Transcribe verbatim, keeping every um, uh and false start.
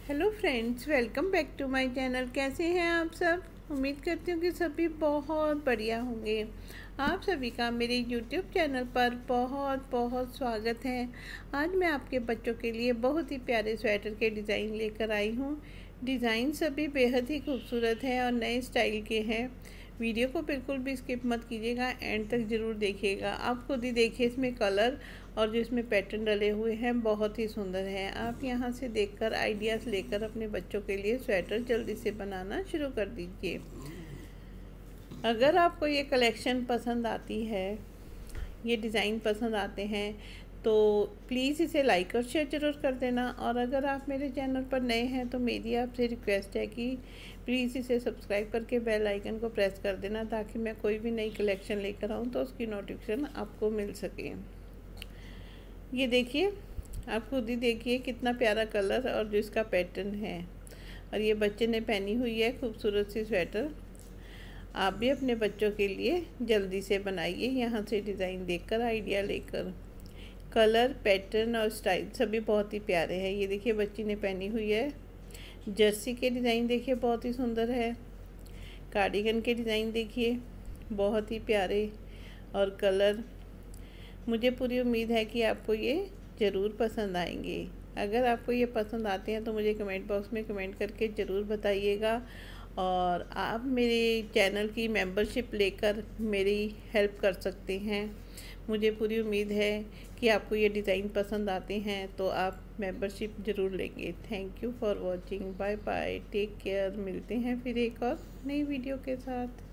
Hello friends, welcome back to my channel. कैसे हैं आप सब? उम्मीद करती हूँ कि सभी बहुत बढ़िया होंगे। आप सभी का मेरे यूट्यूब चैनल पर बहुत बहुत स्वागत है। आज मैं आपके बच्चों के लिए बहुत ही प्यारे स्वेटर के डिज़ाइन लेकर आई हूँ। डिज़ाइन सभी बेहद ही खूबसूरत हैं और नए स्टाइल के हैं। वीडियो को बिल्कुल भी स्किप मत कीजिएगा, एंड तक ज़रूर देखिएगा। आप खुद ही देखिए, इसमें कलर और जो इसमें पैटर्न डले हुए हैं बहुत ही सुंदर हैं। आप यहाँ से देखकर आइडियाज़ लेकर अपने बच्चों के लिए स्वेटर जल्दी से बनाना शुरू कर दीजिए। अगर आपको ये कलेक्शन पसंद आती है, ये डिज़ाइन पसंद आते हैं, तो प्लीज़ इसे लाइक और शेयर ज़रूर कर देना। और अगर आप मेरे चैनल पर नए हैं तो मेरी आपसे रिक्वेस्ट है कि प्लीज़ इसे सब्सक्राइब करके बेल आइकन को प्रेस कर देना, ताकि मैं कोई भी नई कलेक्शन लेकर आऊँ तो उसकी नोटिफिकेशन आपको मिल सके। ये देखिए, आप खुद ही देखिए कितना प्यारा कलर और जो इसका पैटर्न है। और ये बच्चे ने पहनी हुई है खूबसूरत सी स्वेटर। आप भी अपने बच्चों के लिए जल्दी से बनाइए, यहाँ से डिज़ाइन देखकर आइडिया लेकर। कलर, पैटर्न और स्टाइल सभी बहुत ही प्यारे हैं। ये देखिए, बच्ची ने पहनी हुई है। जर्सी के डिज़ाइन देखिए बहुत ही सुंदर है। कार्डिगन के डिज़ाइन देखिए बहुत ही प्यारे, और कलर। मुझे पूरी उम्मीद है कि आपको ये ज़रूर पसंद आएंगे। अगर आपको ये पसंद आते हैं तो मुझे कमेंट बॉक्स में कमेंट करके ज़रूर बताइएगा। और आप मेरे चैनल की मेंबरशिप लेकर मेरी हेल्प कर सकते हैं। मुझे पूरी उम्मीद है कि आपको ये डिज़ाइन पसंद आते हैं तो आप मेंबरशिप ज़रूर लेंगे। Thank you for watching. Bye bye, take care. मिलते हैं फिर एक और नई वीडियो के साथ।